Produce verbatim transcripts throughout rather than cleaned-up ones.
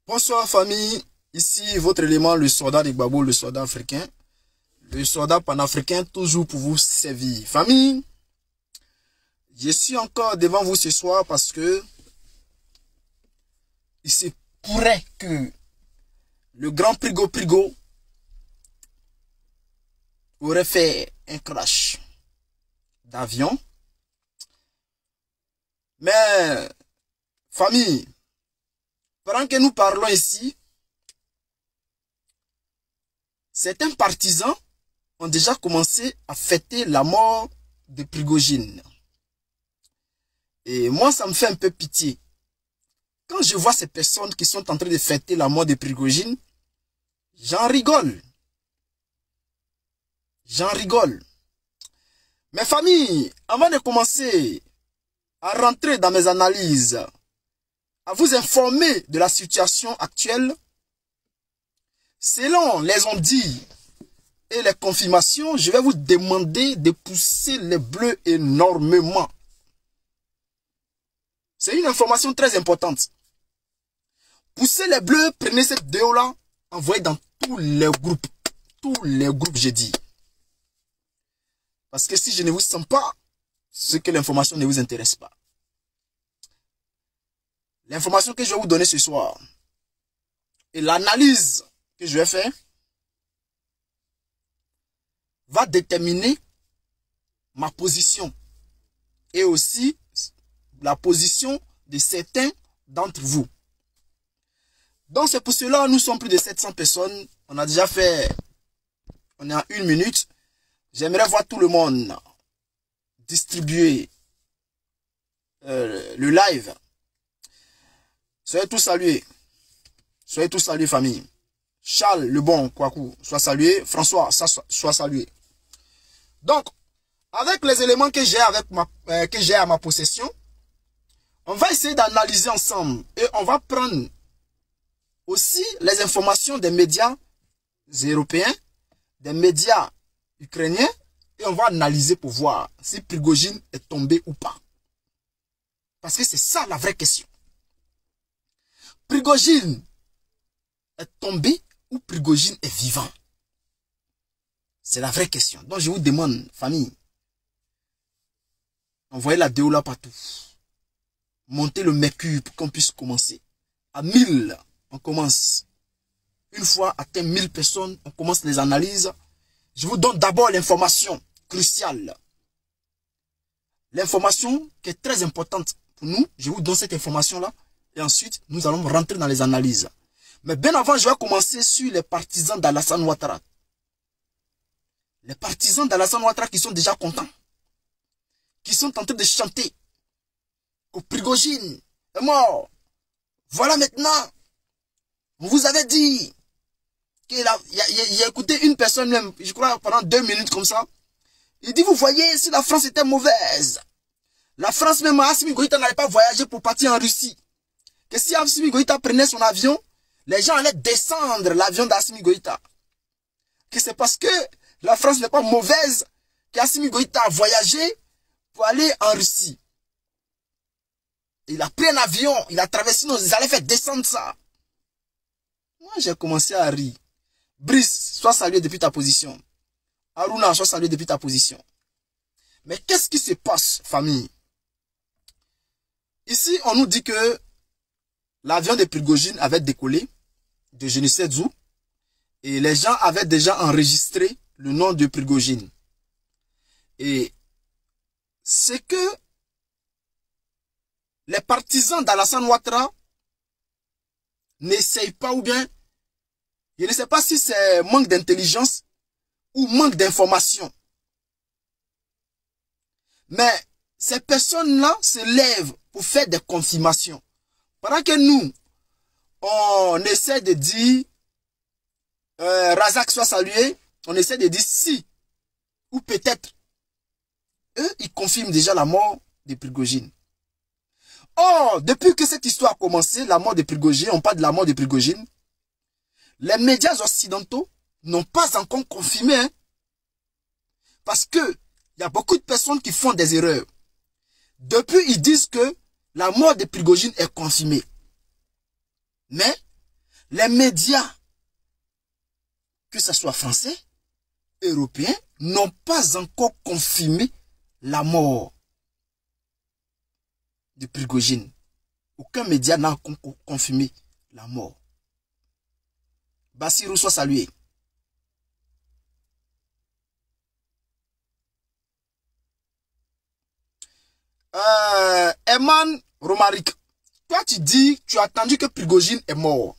Bonsoir famille, ici votre élément, le soldat de Gbagbo, le soldat africain, le soldat panafricain, toujours pour vous servir. Famille, je suis encore devant vous ce soir parce que il se pourrait que le grand Prigo Prigo aurait fait un crash d'avion. Mais, famille, pendant que nous parlons ici, certains partisans ont déjà commencé à fêter la mort de Prigojine. Et moi, ça me fait un peu pitié. Quand je vois ces personnes qui sont en train de fêter la mort de Prigojine, j'en rigole. J'en rigole. Mes familles, avant de commencer à rentrer dans mes analyses, à vous informer de la situation actuelle, selon les ondits et les confirmations, je vais vous demander de pousser les bleus énormément. C'est une information très importante. Poussez les bleus, prenez cette vidéo-là, envoyez dans tous les groupes. Tous les groupes, j'ai dit. Parce que si je ne vous sens pas, c'est que l'information ne vous intéresse pas. L'information que je vais vous donner ce soir et l'analyse que je vais faire va déterminer ma position et aussi la position de certains d'entre vous. Donc c'est pour cela nous sommes plus de sept cents personnes. On a déjà fait, on est à une minute. J'aimerais voir tout le monde distribuer euh, le live. Soyez tous salués. Soyez tous salués, famille. Charles, le bon, Kouakou, soit salué. François, ça, soit salué. Donc, avec les éléments que j'ai avec ma, euh, que j'ai à ma possession, on va essayer d'analyser ensemble. Et on va prendre aussi les informations des médias européens, des médias ukrainiens, et on va analyser pour voir si Prigojine est tombé ou pas. Parce que c'est ça la vraie question. Prigojine est tombé ou Prigojine est vivant? C'est la vraie question. Donc je vous demande, famille, envoyez la vidéo là partout. Montez le mercure pour qu'on puisse commencer. À mille, on commence. Une fois atteint mille personnes, on commence les analyses. Je vous donne d'abord l'information cruciale. L'information qui est très importante pour nous. Je vous donne cette information-là. Et ensuite, nous allons rentrer dans les analyses. Mais bien avant, je vais commencer sur les partisans d'Alassane Ouattara. Les partisans d'Alassane Ouattara qui sont déjà contents. Qui sont en train de chanter que Prigojine est mort. Voilà maintenant. On vous avait dit qu'il a, il a, il a écouté une personne même, je crois pendant deux minutes comme ça. Il dit, vous voyez, si la France était mauvaise, la France même, Assimi Goïta n'allait pas voyager pour partir en Russie. Que si Assimi Goïta prenait son avion, les gens allaient descendre l'avion d'Assimi Goïta. Que c'est parce que la France n'est pas mauvaise qu'Assimi Goïta a voyagé pour aller en Russie. Il a pris un avion, il a traversé, nous, ils allaient faire descendre ça. Moi, j'ai commencé à rire. Brice, sois salué depuis ta position. Aruna, sois salué depuis ta position. Mais qu'est-ce qui se passe, famille? Ici, on nous dit que l'avion de Prigojine avait décollé de je ne sais d'où. Et les gens avaient déjà enregistré le nom de Prigojine. Et c'est que les partisans d'Alassane Ouattara n'essayent pas ou bien, je ne sais pas si c'est manque d'intelligence ou manque d'information. Mais ces personnes-là se lèvent pour faire des confirmations. Pendant que nous, on essaie de dire, euh, Razak soit salué, on essaie de dire si, ou peut-être, eux, ils confirment déjà la mort de Prigojine. Or, depuis que cette histoire a commencé, la mort de Prigojine, on parle de la mort de Prigojine, les médias occidentaux n'ont pas encore confirmé. Hein, parce que il y a beaucoup de personnes qui font des erreurs. Depuis, ils disent que la mort de Prigojine est confirmée. Mais les médias, que ce soit français, européens, n'ont pas encore confirmé la mort de Prigojine. Aucun média n'a confirmé la mort. Bassirou soit salué. Euh, Eman Romaric, toi tu dis, tu as attendu que Prigojine est mort.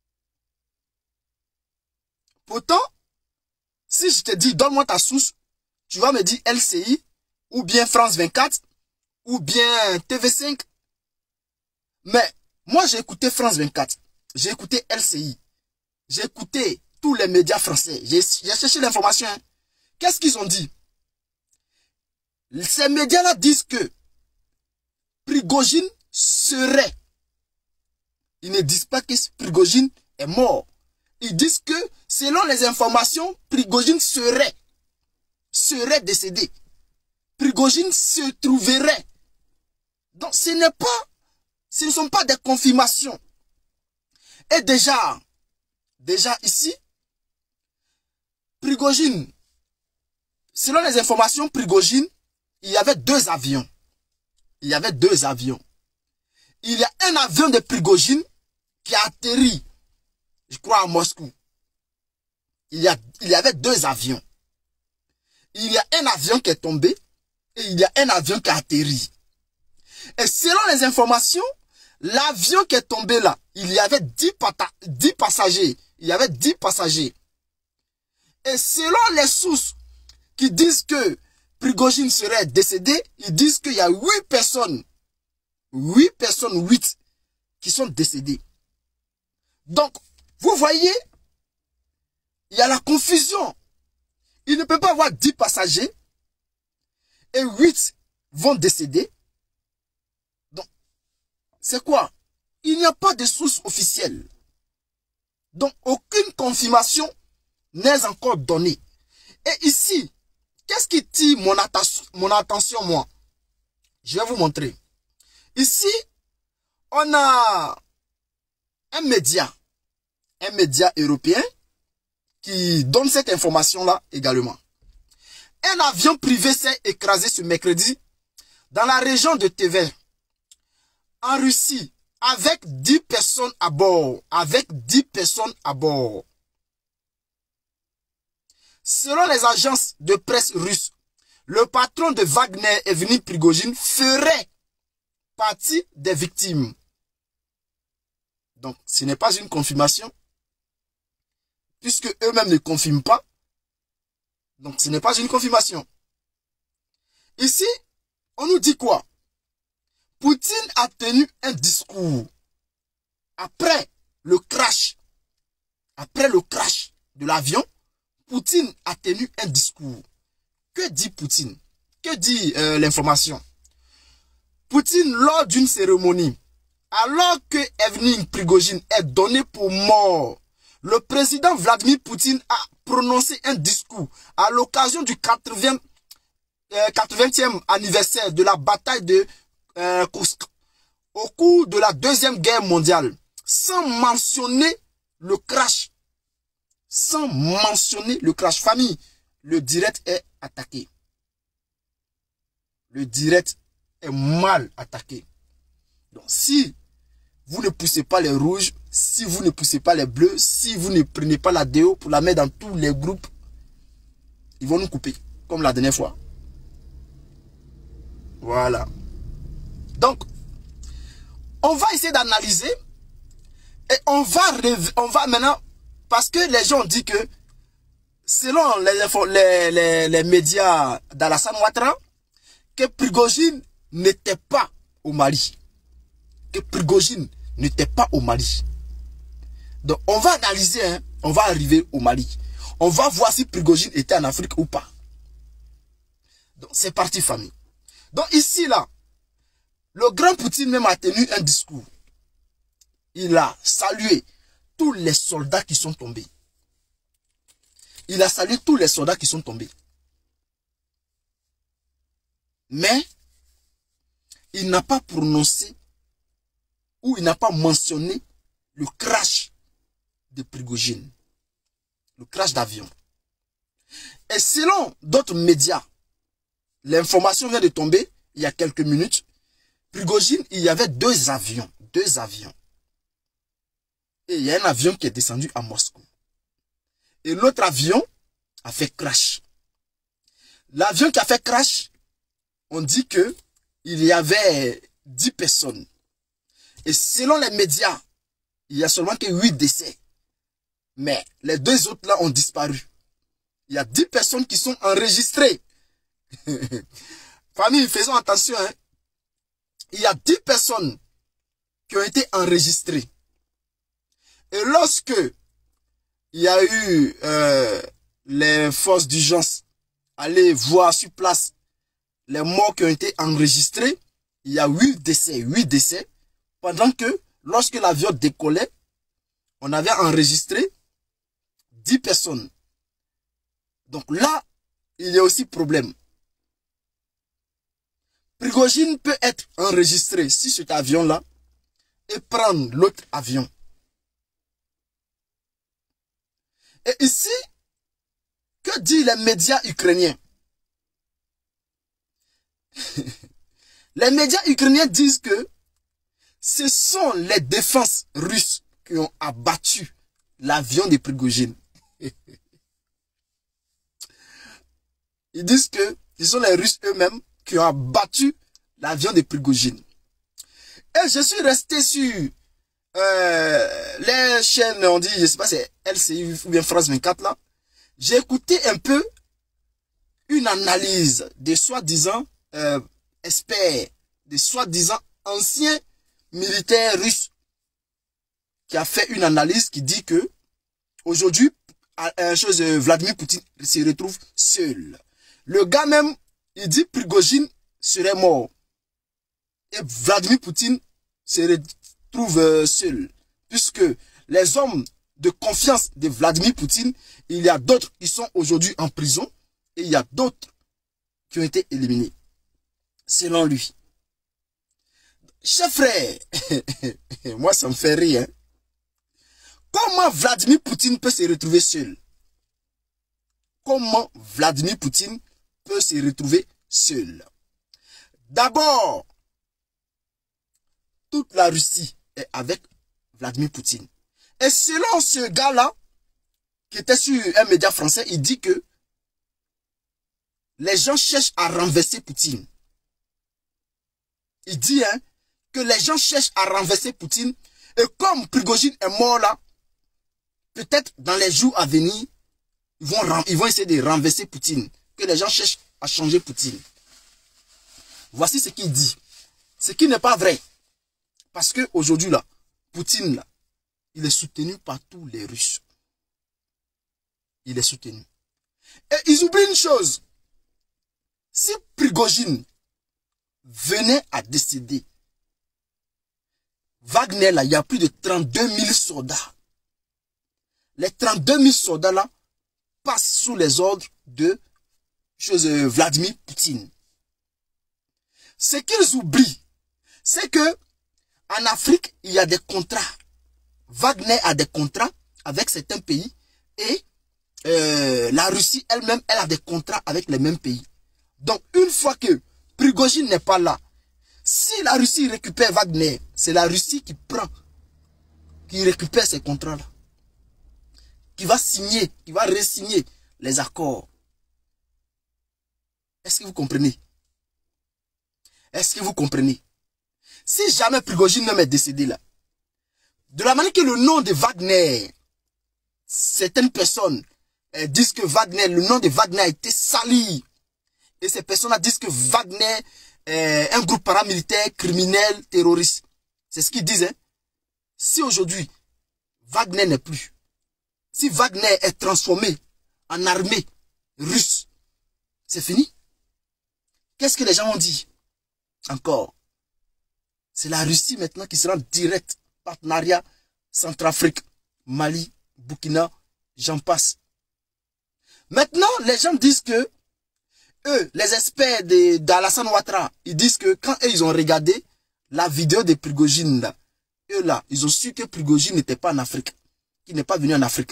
Pourtant, si je te dis, donne-moi ta source, tu vas me dire L C I, ou bien France vingt-quatre, ou bien T V cinq. Mais moi, j'ai écouté France vingt-quatre, j'ai écouté L C I, j'ai écouté tous les médias français, j'ai cherché l'information. Hein. Qu'est-ce qu'ils ont dit? Ces médias-là disent que Prigojine serait. Ils ne disent pas que Prigojine est mort. Ils disent que, selon les informations, Prigojine serait, serait décédé. Prigojine se trouverait. Donc ce n'est pas, ce ne sont pas des confirmations. Et déjà, déjà ici, Prigojine, selon les informations, Prigojine, il y avait deux avions. Il y avait deux avions. Il y a un avion de Prigojine qui a atterri, je crois, à Moscou. Il y, a, il y avait deux avions. Il y a un avion qui est tombé et il y a un avion qui a atterri. Et selon les informations, l'avion qui est tombé là, il y avait dix, dix passagers. Il y avait dix passagers. Et selon les sources qui disent que Prigojine serait décédé, ils disent qu'il y a huit personnes. huit personnes, huit qui sont décédées. Donc, vous voyez, il y a la confusion. Il ne peut pas avoir dix passagers et huit vont décéder. Donc, c'est quoi? Il n'y a pas de source officielle. Donc, aucune confirmation n'est encore donnée. Et ici, qu'est-ce qui tire mon, mon attention, moi? Je vais vous montrer. Ici, on a un média, un média européen qui donne cette information-là également. Un avion privé s'est écrasé ce mercredi dans la région de Tver, en Russie, avec dix personnes à bord. Avec dix personnes à bord. Selon les agences de presse russes, le patron de Wagner, Evgeny Prigojine, ferait partie des victimes. Donc, ce n'est pas une confirmation, puisque eux-mêmes ne confirment pas. Donc, ce n'est pas une confirmation. Ici, on nous dit quoi? Poutine a tenu un discours après le crash. Après le crash de l'avion, Poutine a tenu un discours. Que dit Poutine? Que dit euh, l'information? Poutine, lors d'une cérémonie, alors que Evgeny Prigojine est donné pour mort, le président Vladimir Poutine a prononcé un discours à l'occasion du quatre-vingtième anniversaire de la bataille de euh, Kursk, au cours de la Deuxième Guerre mondiale, sans mentionner le crash. Sans mentionner le crash. Famille, le direct est attaqué. Le direct est mal attaqué. Donc si vous ne poussez pas les rouges, si vous ne poussez pas les bleus, si vous ne prenez pas la déo pour la mettre dans tous les groupes, ils vont nous couper, comme la dernière fois. Voilà. Donc, on va essayer d'analyser et on va, on va maintenant, parce que les gens ont dit que, selon les, les, les, les médias d'Alassane Ouattara, que Prigojine n'était pas au Mali. Que Prigojine n'était pas au Mali. Donc, on va analyser, hein, on va arriver au Mali. On va voir si Prigojine était en Afrique ou pas. Donc, c'est parti, famille. Donc, ici, là, le grand Poutine même a tenu un discours. Il a salué tous les soldats qui sont tombés. Il a salué tous les soldats qui sont tombés. Mais, il n'a pas prononcé ou il n'a pas mentionné le crash de Prigojine. Le crash d'avion. Et selon d'autres médias, l'information vient de tomber il y a quelques minutes. Prigojine, il y avait deux avions. Deux avions. Et il y a un avion qui est descendu à Moscou. Et l'autre avion a fait crash. L'avion qui a fait crash, on dit que il y avait dix personnes. Et selon les médias, il y a seulement que huit décès. Mais les deux autres là ont disparu. Il y a dix personnes qui sont enregistrées. Famille, faisons attention. Hein. Il y a dix personnes qui ont été enregistrées. Et lorsque il y a eu euh, les forces d'urgence aller voir sur place les morts qui ont été enregistrés, il y a huit décès, huit décès, pendant que lorsque l'avion décollait, on avait enregistré dix personnes. Donc là, il y a aussi problème. Prigojine peut être enregistré sur cet avion-là et prendre l'autre avion. Et ici, que disent les médias ukrainiens? Les médias ukrainiens disent que ce sont les défenses russes qui ont abattu l'avion de Prigojine. Ils disent que ce sont les Russes eux-mêmes qui ont abattu l'avion de Prigojine. Et je suis resté sur euh, les chaînes, on dit, je ne sais pas si c'est L C I ou bien France vingt-quatre là. J'ai écouté un peu une analyse des soi-disant euh, experts, des soi-disant anciens militaires russes qui a fait une analyse qui dit que aujourd'hui, chose, Vladimir Poutine se retrouve seul. Le gars même, il dit Prigojine serait mort. Et Vladimir Poutine se retrouve seul. Puisque les hommes de confiance de Vladimir Poutine, il y a d'autres qui sont aujourd'hui en prison et il y a d'autres qui ont été éliminés. Selon lui. Chef frère, moi ça me fait rire. Hein? Comment Vladimir Poutine peut se retrouver seul? Comment Vladimir Poutine peut se retrouver seul? D'abord, toute la Russie est avec Vladimir Poutine. Et selon ce gars-là, qui était sur un média français, il dit que les gens cherchent à renverser Poutine. Il dit hein, que les gens cherchent à renverser Poutine. Et comme Prigojine est mort là, peut-être dans les jours à venir, ils vont, ils vont essayer de renverser Poutine. Que les gens cherchent à changer Poutine. Voici ce qu'il dit. Ce qui n'est pas vrai. Parce qu'aujourd'hui là, Poutine là, il est soutenu par tous les Russes. Il est soutenu. Et ils oublient une chose. Si Prigojine venait à décéder, Wagner là, il y a plus de trente-deux mille soldats. Les trente-deux mille soldats là passent sous les ordres de chose, euh, Vladimir Poutine. Ce qu'ils oublient, c'est que en Afrique, il y a des contrats. Wagner a des contrats avec certains pays et euh, la Russie elle-même, elle a des contrats avec les mêmes pays. Donc, une fois que Prigojine n'est pas là, si la Russie récupère Wagner, c'est la Russie qui prend, qui récupère ces contrats-là. Qui va signer, qui va re-signer les accords. Est-ce que vous comprenez? Est-ce que vous comprenez? Si jamais Prigojine même est décédé là, de la manière que le nom de Wagner, certaines personnes eh, disent que Wagner, le nom de Wagner a été sali. Et ces personnes-là disent que Wagner est un groupe paramilitaire, criminel, terroriste. C'est ce qu'ils disent. Hein? Si aujourd'hui, Wagner n'est plus, si Wagner est transformé en armée russe, c'est fini. Qu'est-ce que les gens ont dit? Encore. C'est la Russie maintenant qui sera en direct. Partenariat Centrafrique, Mali, Burkina, j'en passe. Maintenant, les gens disent que eux, les experts d'Alassane Ouattara, ils disent que quand eux, ils ont regardé la vidéo de Prigojine, là, eux là, ils ont su que Prigojine n'était pas en Afrique, qu'il n'est pas venu en Afrique.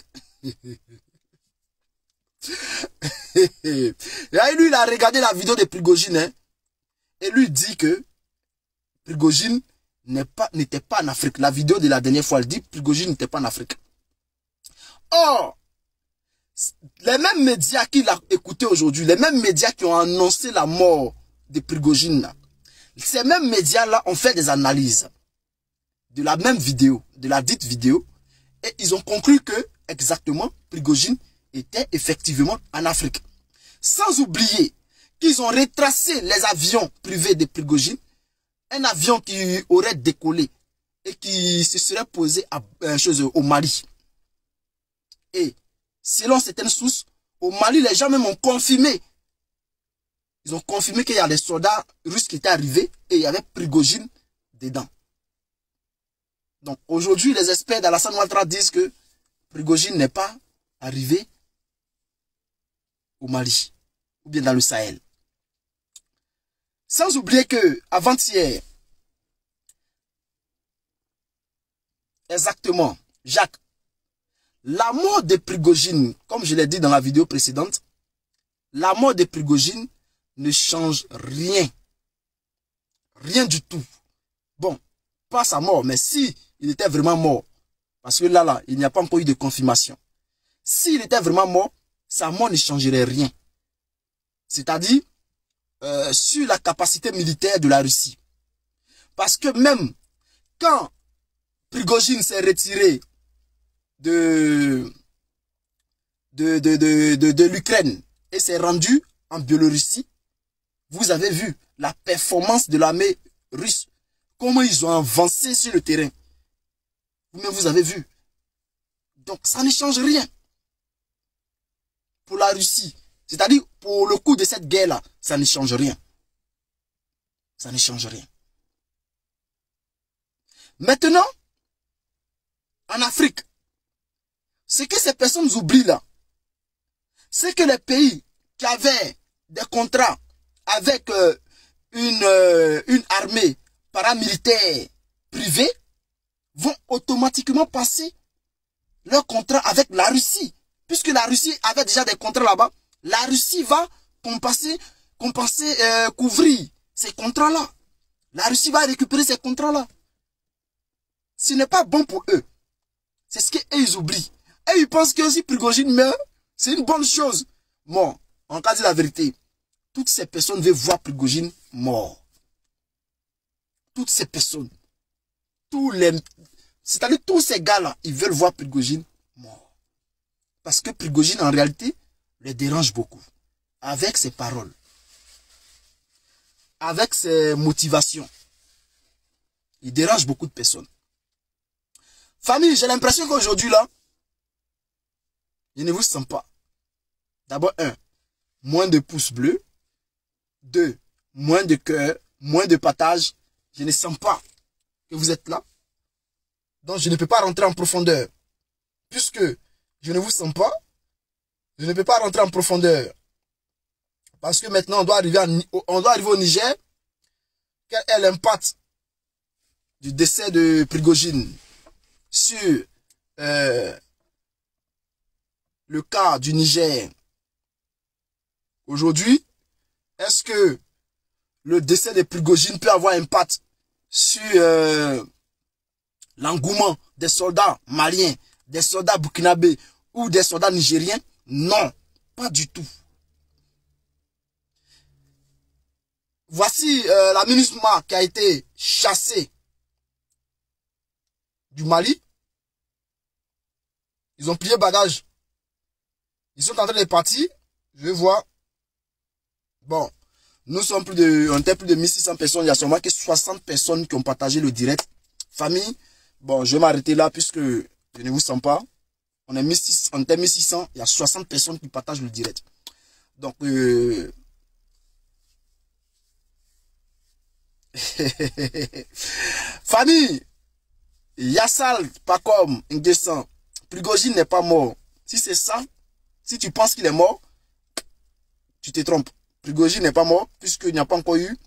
Et lui, il a regardé la vidéo de Prigojine, hein, et lui dit que Prigojine n'était pas, pas en Afrique. La vidéo de la dernière fois, elle dit que Prigojine n'était pas en Afrique. Or, les mêmes médias qu'il a écoutés aujourd'hui, les mêmes médias qui ont annoncé la mort de Prigojine, ces mêmes médias-là ont fait des analyses de la même vidéo, de la dite vidéo, et ils ont conclu que, exactement, Prigojine était effectivement en Afrique. Sans oublier qu'ils ont retracé les avions privés de Prigojine, un avion qui aurait décollé et qui se serait posé à, euh, chose, au Mali. Et selon certaines sources, au Mali, les gens même ont confirmé. Ils ont confirmé qu'il y a des soldats russes qui étaient arrivés et il y avait Prigojine dedans. Donc aujourd'hui, les experts d'Alassane Ouattara disent que Prigojine n'est pas arrivé au Mali ou bien dans le Sahel. Sans oublier que avant-hier, exactement, Jacques, la mort de Prigojine, comme je l'ai dit dans la vidéo précédente, la mort de Prigojine ne change rien. Rien du tout. Bon, pas sa mort, mais si il était vraiment mort, parce que là, là, il n'y a pas encore eu de confirmation. S'il était vraiment mort, sa mort ne changerait rien. C'est-à-dire, euh, sur la capacité militaire de la Russie. Parce que même quand Prigojine s'est retiré de, de, de, de, de, de l'Ukraine et s'est rendu en Biélorussie, vous avez vu la performance de l'armée russe, comment ils ont avancé sur le terrain. Vous-même, vous avez vu. Donc, ça ne change rien pour la Russie. C'est-à-dire, pour le coup de cette guerre-là, ça ne change rien. Ça ne change rien. Maintenant, en Afrique, ce que ces personnes oublient là, c'est que les pays qui avaient des contrats avec euh, une, euh, une armée paramilitaire privée vont automatiquement passer leur contrat avec la Russie. Puisque la Russie avait déjà des contrats là-bas, la Russie va compenser, compenser euh, couvrir ces contrats-là. La Russie va récupérer ces contrats-là. Ce n'est pas bon pour eux. C'est ce qu'ils oublient. Et ils pensent que si Prigojine meurt, c'est une bonne chose. Bon, en cas de la vérité, toutes ces personnes veulent voir Prigojine mort. Toutes ces personnes, tous les, c'est-à-dire tous ces gars-là, ils veulent voir Prigojine mort. Parce que Prigojine, en réalité, les dérange beaucoup. Avec ses paroles. Avec ses motivations. Il dérange beaucoup de personnes. Famille, j'ai l'impression qu'aujourd'hui, là, je ne vous sens pas. D'abord, un, moins de pouces bleus. Deux, moins de cœur, moins de partage. Je ne sens pas que vous êtes là. Donc, je ne peux pas rentrer en profondeur. Puisque je ne vous sens pas, je ne peux pas rentrer en profondeur. Parce que maintenant, on doit arriver, à, on doit arriver au Niger. Quel est l'impact du décès de Prigojine sur euh, le cas du Niger aujourd'hui? Est-ce que le décès de Prigojine peut avoir un impact sur euh, l'engouement des soldats maliens, des soldats burkinabés ou des soldats nigériens? Non, pas du tout. Voici euh, la MINUSMA qui a été chassée du Mali. Ils ont plié bagage. Ils sont en train de partir. Je vais voir. Bon, nous sommes plus de, on était plus de mille six cents personnes. Il y a seulement que soixante personnes qui ont partagé le direct. Famille, bon, je vais m'arrêter là puisque je ne vous sens pas. On est mille six cents, on était mille six cents. Il y a soixante personnes qui partagent le direct. Donc, euh, famille, Yassal, pas comme Nguessan. Prigojine n'est pas mort. Si c'est ça, si tu penses qu'il est mort, tu te trompes. Prigojine n'est pas mort puisqu'il n'y a pas encore eu,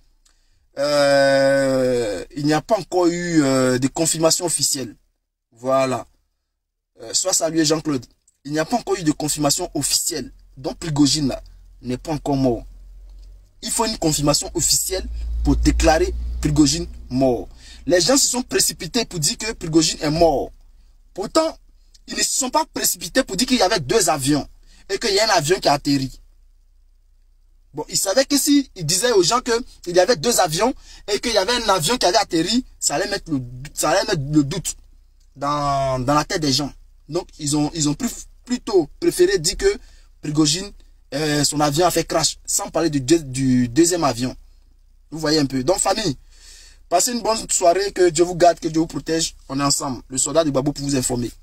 euh, il n'y a pas encore eu euh, de confirmation officielle. Voilà. Euh, sois salué Jean-Claude. Il n'y a pas encore eu de confirmation officielle. Donc Prigojine là n'est pas encore mort. Il faut une confirmation officielle pour déclarer Prigojine mort. Les gens se sont précipités pour dire que Prigojine est mort. Pourtant, ils ne se sont pas précipités pour dire qu'il y avait deux avions et qu'il y a un avion qui a atterri. Bon, ils savaient que si ils disaient aux gens qu'il y avait deux avions et qu'il y avait un avion qui avait atterri, ça allait mettre le, ça allait mettre le doute dans, dans la tête des gens. Donc, ils ont, ils ont plus, plutôt préféré dire que Prigojine, euh, son avion a fait crash, sans parler du, du deuxième avion. Vous voyez un peu. Donc, famille, passez une bonne soirée, que Dieu vous garde, que Dieu vous protège. On est ensemble. Le soldat du Babou pour vous informer.